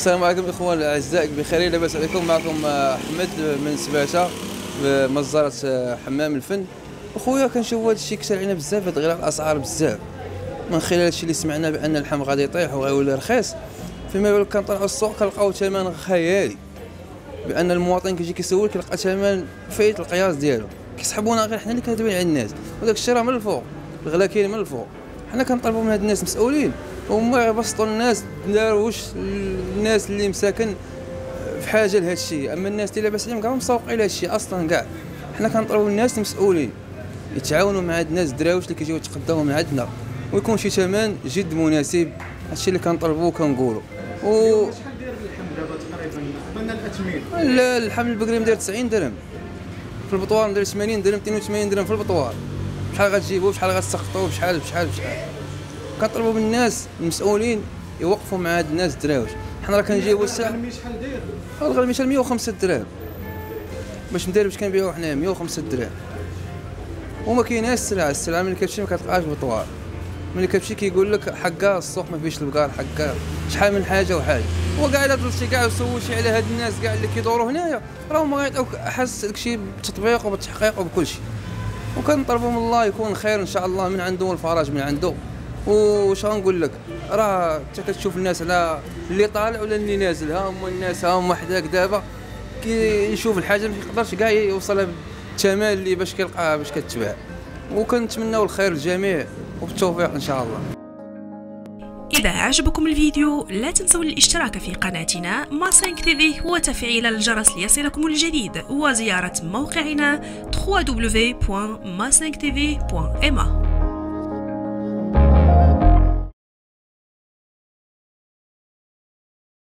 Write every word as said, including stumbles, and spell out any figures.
السلام عليكم الاخوان الاعزاء، بخير لاباس عليكم. معكم احمد من سباته بمزرعه حمام الفن. اخويا كنشوف هذا الشيء كثر علينا بزاف، هاد غلاء الاسعار بزاف من خلال الشيء اللي سمعنا بان اللحم غادي يطيح وغيولي رخيص. فيما بالك كنطلعوا السوق كنلقاو ثمن خيالي، بان المواطن كيجي كيسول كيلقى ثمن فايت القياس ديالو. كيسحبونا غير حنا اللي كندوي على الناس، وداك الشيء راه من الفوق، الغلا كاين من الفوق. حنا كنطلبوا من هاد الناس مسؤولين هما يبسطوا الناس، داروش الناس اللي مساكن في حاجه لهذا الشيء. اما الناس اللي لاباس عليهم كاع مسوقين لهذا الشيء اصلا كاع. حنا كنطلبوا الناس المسؤولين يتعاونوا مع هاد الناس الدراوش اللي كيجيو يتقداو من عندنا، ويكون شي ثمن جد مناسب. هادشي اللي كنطلبوا وكنقولوا. و شحال داير اللحم دابا تقريبا قبلنا الاثمين؟ لا، اللحم البقري مدير تسعين درهم، في البطوار مدير ثمانين درهم، اثنين وثمانين درهم في البطوار. بشحال غتجيبوه، بشحال غتسقطوه، بشحال بشحال بشحال. كنطلبوا من الناس المسؤولين يوقفوا مع هاد الناس الدراوش. حنا راه كنجيبوا الساعه. الغلمي شحال داير؟ الغلمي شحال مية وخمسة دراهم باش ندير باش كنبيعوه حنايا مية وخمسة دراهم. وما كايناش السلعه، السلعه ملي كتمشي ما كتلقاهاش بالطوار. ملي كتمشي كيقول لك حكا السوق ما فيهش البقار، حكا شحال من حاجه وحاجه. وكاع الا درتي كاع وسولتي على هاد الناس كاع اللي كيدوروا هنايا راهم غيعطيوك احس داكشي بالتطبيق وبالتحقيق وبكل شيء. وكنطلبوا من الله يكون خير ان شاء الله من عنده والفرج من عنده. واش غنقول لك، راه انت كتشوف الناس على اللي طالع ولا اللي نازل، ها هما الناس ها هما حداك دابا كيشوف الحاجه ما يقدرش كاع يوصلها بالثمن اللي باش كيلقاها باش كتباع. وكنتمناو الخير للجميع وبالتوفيق ان شاء الله. إذا عجبكم الفيديو لا تنسوا الاشتراك في قناتنا ماسينك تيفي وتفعيل الجرس ليصلكم الجديد، وزيارة موقعنا دبليو دبليو دبليو بوان ماسينك تيفي بوان إم.